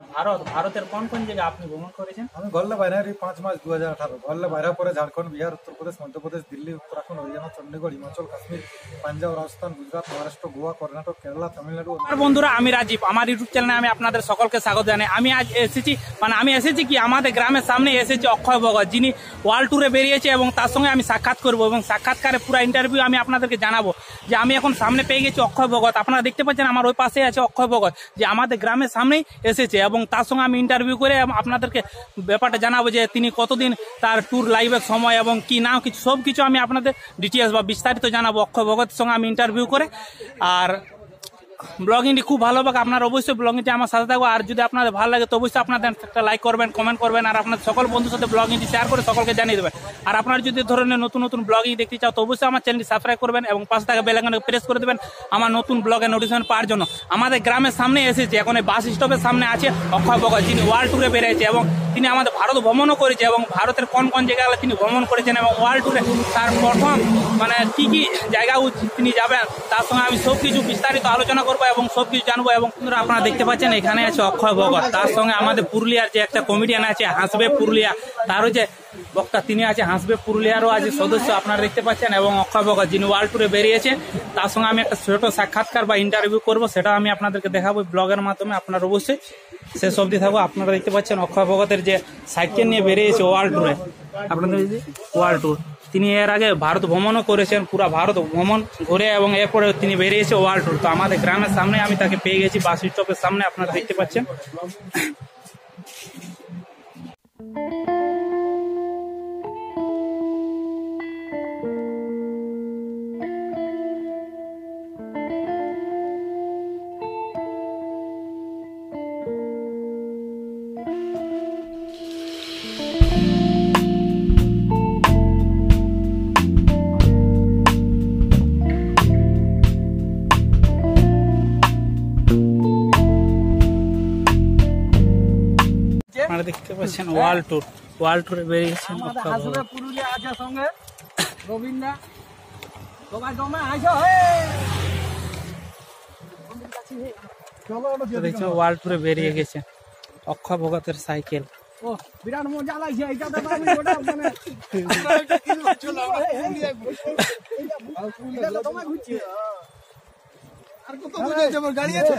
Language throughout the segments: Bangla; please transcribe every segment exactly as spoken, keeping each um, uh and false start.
ভারত ভারতের কোন কোন জায়গা আপনি ভ্রমণ করেছেন? আমি গল্লে বাইরে পাঁচ মাস দু হাজার আঠারো গল্লে বাইরে পরে ঝাড়খণ্ড, বিহার, উত্তরপ্রদেশ, মধ্যপ্রদেশ, দিল্লি, উত্তরাখণ্ড, হরিয়ানা, চণ্ডীগড়, হিমাচল, কাশ্মীর, পাঞ্জাব, রাজস্থান, গুজরাট, মহারাষ্ট্র, গোয়া, কর্ণাটক, কেরালা, তামিলনাড়ু। আর বন্ধুরা, আমি রাজীব, আমার ইউটিউব চ্যানেলে আমি আপনাদের সকলকে স্বাগত জানাই। আমি আজ এসেছি মানে আমি এসেছি কি আমাদের গ্রামের সামনে এসেছি অক্ষয় ভগত, যিনি ওয়ার্ল্ড ট্যুরে বেরিয়েছে এবং তার সঙ্গে আমি সাক্ষাৎ করবো এবং সাক্ষাৎকারে পুরো ইন্টারভিউ আমি আপনাদেরকে জানাবো যে আমি এখন সামনে পেয়ে গেছি অক্ষয় ভগত। আপনারা দেখতে পাচ্ছেন আমার ওই পাশে আছে অক্ষয় ভগত, যে আমাদের গ্রামের সামনেই এসেছে এবং তার সঙ্গে আমি ইন্টারভিউ করে আপনাদেরকে ব্যাপারটা জানাবো যে তিনি কতদিন তার ট্যুর লাইভের সময় এবং কি না কিছু সব কিছু আমি আপনাদের ডিটেলস বা বিস্তারিত জানাবো অক্ষয় ভগতের সঙ্গে আমি ইন্টারভিউ করে। আর ব্লগিংটি খুব ভালো হবে, আপনারা অবশ্যই ব্লগিংটি আমার সাথে থাকবো। আর যদি আপনাদের ভালো লাগে তো অবশ্যই আপনাদের একটা লাইক করবেন, কমেন্ট করবেন আর আপনার সকল বন্ধুর সাথে ব্লগিংটি শেয়ার করে সকলকে জানিয়ে দেবেন। আর আপনারা যদি ধরনের নতুন নতুন ব্লগিং দেখতে চাও তো অবশ্যই আমার চ্যানেলটি সাবস্ক্রাইব করবেন এবং পাশে থাকা বেল আইকনটি প্রেস করে দেবেন আমার নতুন ব্লগের নোটিফিকেশন পাওয়ার জন্য। আমাদের গ্রামের সামনে এসেছে, এখন এই বাস স্টপের সামনে আছে অক্ষয় ভগত, যিনি ওয়ার্ল্ড ট্যুরে বেরিয়েছে এবং তিনি আমাদের ভারত ভ্রমণও করেছে এবং ভারতের কোন কোন জায়গাগুলো তিনি ভ্রমণ করেছেন এবং ওয়ার্ল্ড ট্যুরে তার প্রথম মানে কি কি জায়গা তিনি যাবেন তার সঙ্গে আমি সব কিছু বিস্তারিত আলোচনা করবো এবং সব কিছু জানবো। এবং আপনারা দেখতে পাচ্ছেন এখানে আছে অক্ষয় ভগত, তার সঙ্গে আমাদের পুরুলিয়ার যে একটা কমেডিয়ান আছে হাসবে পুরুলিয়া, তারও যে বক্তা তিনি আছে হাসবে পুরুলিয়ারও আছে সদস্য আপনারা দেখতে পাচ্ছেন, এবং অক্ষয় ভগত যিনি ওয়ার্ল্ড ট্যুরে বেরিয়েছে তার সঙ্গে আমি একটা ছোট সাক্ষাৎকার বা ইন্টারভিউ করবো, সেটা আমি আপনাদেরকে দেখাবো ব্লগের মাধ্যমে। আপনারা অবশ্যই শেষ অবধি থাকবো। আপনারা দেখতে পাচ্ছেন অক্ষয় ভগতের যে সাইকেল নিয়ে বেরিয়েছে ওয়ার্ল্ড ট্যুরে, আপনাদের ওয়ার্ল্ড ট্যুর তিনি এর আগে ভারত ভ্রমণও করেছেন, পুরো ভারত ভ্রমণ ঘুরে এবং এরপরে তিনি বেরিয়েছে ওয়ার্ল্ড ট্যুর। তো আমাদের গ্রামের সামনে আমি তাকে পেয়ে গেছি বাস স্টপের সামনে, আপনারা দেখতে পাচ্ছেন। আপনারা দেখতে পাচ্ছেন ওয়ার্ল্ড ট্যুর, ওয়ার্ল্ড ট্যুরে বেরিয়েছেন পুরুলিয়া আছে সঙ্গে গোবিন্দা সবাই দমে আইছো হে দেখছো ওয়ার্ল্ড ট্যুরে বেরিয়ে গেছে অক্ষয় ভগতের সাইকেল। ও বিরাট মজা লাগছে এইটাতে, আমি ওটা মানে এটা দমে ঘুরছি আর কত দূরে যাব গাড়ি আছে।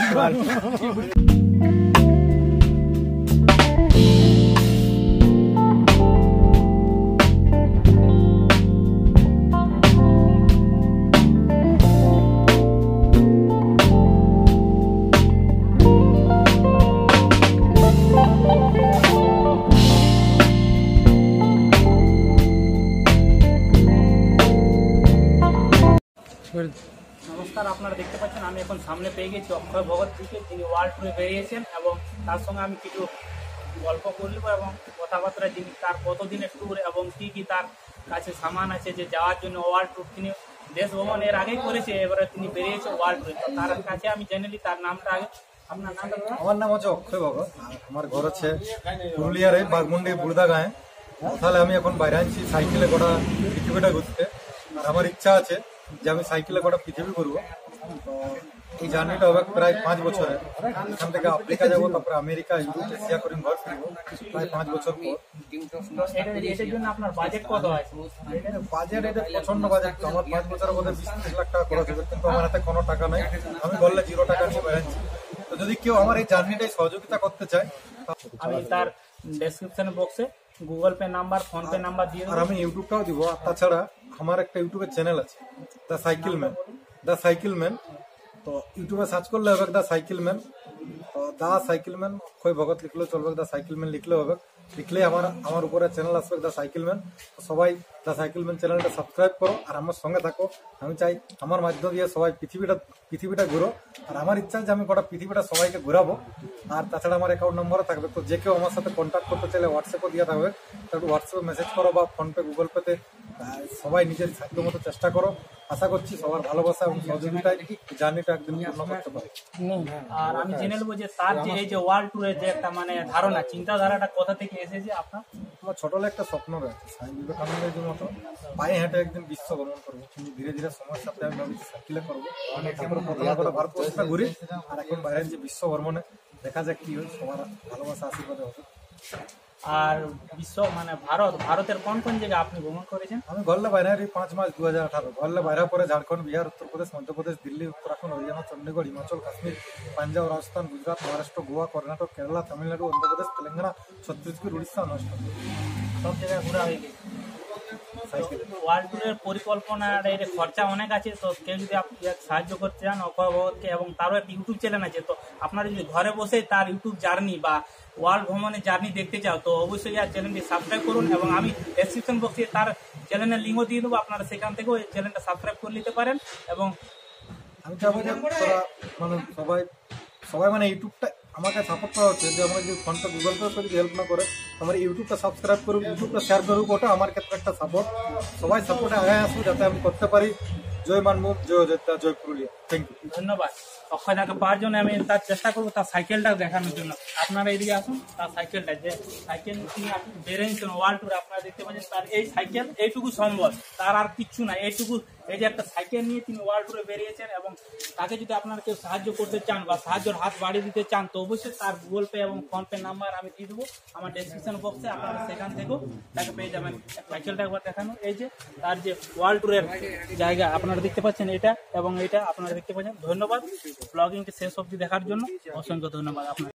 নমস্কার, আপনারা দেখতে পাচ্ছেন আমি এখন সামনে পেয়ে গেছি অক্ষয় ভগতজিকে, যিনি ওয়ার্ল্ড ট্যুরে বেরিয়েছেন এবং তার সঙ্গে আমি কিছু গল্প করব এবং কথাবার্তা যিনি তার কতদিনের ট্যুর এবং কি কি তার কাছে সামান আছে যে যাওয়ার জন্য ওয়ার্ল্ড ট্যুর তিনি দেশ ভ্রমণ এর আগেই করেছে, এবারে তিনি বেরিয়েছে ওয়ার্ল্ড ট্যুরে। তো তার কাছে আমি জেনে নিই তার নামটা আগে। আপনার নামটা? আমার নাম হচ্ছে অক্ষয় ভগত, আমার ঘর হচ্ছে পুরুলিয়ার এই বাগমুন্ডি বুড়দা গায়ে। তাহলে আমি এখন বাইরে আনছি সাইকেলে গোটা পৃথিবীটা ঘুরতে, আর আমার ইচ্ছা আছে যে আমি সাইকেলে গোটা পৃথিবী ঘুরবো। তো এই জার্নিটা হবে প্রায় পাঁচ বছরের, এখান থেকে আফ্রিকা যাবো, তারপরে আমেরিকা, ইউরোপ, এশিয়া করে ঘর ফিরবো প্রায় পাঁচ বছর পর। এটার জন্য আপনার বাজেট কত আছে? বাজেট এটা প্রচন্ড বাজেট, আমার পাঁচ বছরের মধ্যে বিশ ত্রিশ লাখ টাকা খরচ হবে, কিন্তু আমার হাতে কোনো টাকা নেই, আমি বললে জিরো টাকা নিয়ে বেড়াচ্ছি। তো যদি কেউ আমার এই জার্নিটাই সহযোগিতা করতে চায় আমি তার ডেসক্রিপশন বক্সে Google Pay number, PhonePe number দিয়ে আর আমি ইউটিউবটাও দিব। আর তাছাড়া আমার একটা ইউটিউবের চ্যানেল আছে the cycle man, the cycle man. তো ইউটিউবে সার্চ করলে হবে দ্য সাইকেল ম্যান। তো the cycle man Akshay Bhagat লিখলেও চলবে, দ্য সাইকেল ম্যান লিখলেও হবে, লিখলেই আমার আমার উপরে চ্যানেল আসবে দ্য সাইকেল ম্যান। তো সবাই দ্য সাইকেল ম্যান চ্যানেলটা সাবস্ক্রাইব করো আর আমার সঙ্গে থাকো। আমি চাই আমার মাধ্যম দিয়ে সবাই পৃথিবীটা পৃথিবীটা ঘুরো, আর আমার ইচ্ছা যে আমি গোটা পৃথিবীটা সবাইকে ঘুরাবো। আর তাছাড়া আমার অ্যাকাউন্ট নম্বরও থাকবে, তো যে কেউ আমার সাথে কন্ট্যাক্ট করতে চাইলে হোয়াটসঅ্যাপও দিয়ে থাকবে, একটু হোয়াটসঅ্যাপে মেসেজ করো বা ফোনপে গুগল পেতে সবাই নিজের সাধ্য মতো চেষ্টা করো। আশা করছি সবার ভালোবাসা এবং সহযোগিতায় জার্নিটা একদিন পূর্ণ করতে পারে। আর আমি জেনে নেবো যে তার যে এই যে ওয়ার্ল্ড ট্যুরের যে একটা মানে ধারণা চিন্তাধারাটা কোথা থেকে এসেছে আপনার? আমার ছোটবেলা একটা স্বপ্ন রয়েছে স্বামী বিবেকানন্দের মতো পায়ে হেঁটে একদিন বিশ্ব ভ্রমণ করবো, কিন্তু ধীরে ধীরে সময়ের সাথে আমি ভাবছি সাইকেলে করবো। তারপরে প্রথমে গোটা ভারতবর্ষটা ঘুরি, আর এখন বাইরের যে বিশ্ব ভ্রমণে দেখা যাক কি হয়, সবার ভালোবাসা আশীর্বাদে হবে। আর বিশ্ব মানে ভারত ভারতের কোন কোন জায়গায় আপনি ভ্রমণ করেছেন? আমি ঘরলে বাইরে এই পাঁচ মাস দু হাজার আঠারো ঘরলে বাইরে পরে ঝাড়খণ্ড, বিহার, উত্তরপ্রদেশ, মধ্যপ্রদেশ, দিল্লি, উত্তরাখণ্ড, হরিয়ানা, চণ্ডীগড়, হিমাচল, কাশ্মীর, পাঞ্জাব, রাজস্থান, গুজরাট, মহারাষ্ট্র, গোয়া, কর্ণাটক, কেরালা, তামিলনাড়ু, অন্ধ্রপ্রদেশ, তেলেঙ্গানা, ছত্তিশগড়, উড়িষ্যা, অনুষ্ঠান সব জায়গায় ঘোরা হয়ে গেছে। সাইকেলে। ওয়ার্ল্ড ট্যুরের পরিকল্পনার এর খরচা অনেক আছে, তো কেউ যদি আপনি সাহায্য করতে চান অক্ষয় ভগতকে, এবং তারও একটা ইউটিউব চ্যানেল আছে, তো আপনারা যদি ঘরে বসে তার ইউটিউব জার্নি বা ওয়ার্ল্ড ভ্রমণের জার্নি দেখতে চাও তো অবশ্যই আর চ্যানেলটি সাবস্ক্রাইব করুন, এবং আমি ডেসক্রিপশন বক্সে তার চ্যানেলের লিঙ্কও দিয়ে দেবো, আপনারা সেখান থেকেও এই চ্যানেলটা সাবস্ক্রাইব করে নিতে পারেন। এবং আমি চাবো যে তোরা মানে সবাই সবাই মানে ইউটিউবটা আমাকে সাপোর্ট করা হচ্ছে, যে আমার যদি ফোনটা গুগল পে করে যদি হেল্প না করে আমার ইউটিউবটা সাবস্ক্রাইব করুক, ইউটিউবটা শেয়ার করুক, ওটা আমার ক্ষেত্রে একটা সাপোর্ট। সবাই সাপোর্টে আগে আসুক যাতে আমি করতে পারি। জয় মানমুখ, জয় অযোধ্যা, জয় পুরুলিয়া। Thank you. ধন্যবাদ। অক্ষয়দাকে পাওয়ার জন্য আমি তার চেষ্টা করবো, তার সাইকেলটা দেখানোর জন্য। আপনারা এদিকে আসুন, তার সাইকেলটা যে সাইকেল তিনি আপনি বেরিয়েছেন ওয়ার্ল্ড ট্যুরে, আপনারা দেখতে পাচ্ছেন তার এই সাইকেল, এইটুকু সম্বল, তার আর কিচ্ছু না, এইটুকু এই যে একটা সাইকেল নিয়ে তিনি ওয়ার্ল্ড ট্যুরে বেরিয়েছেন। এবং তাকে যদি আপনারা কেউ সাহায্য করতে চান বা সাহায্যের হাত বাড়িয়ে দিতে চান তো অবশ্যই তার গুগল পে এবং ফোন পে নাম্বার আমি দিয়ে দেবো আমার ডেসক্রিপশন বক্সে, আপনারা সেখান থেকেও তাকে পেয়ে যাবেন। সাইকেলটা একবার দেখানো, এই যে তার যে ওয়ার্ল্ড ট্যুরের জায়গা আপনারা দেখতে পাচ্ছেন এটা এবং এটা আপনারা দেখতে পাচ্ছেন। ধন্যবাদ ব্লগিংটি শেষ অবধি দেখার জন্য, অসংখ্য ধন্যবাদ আপনার।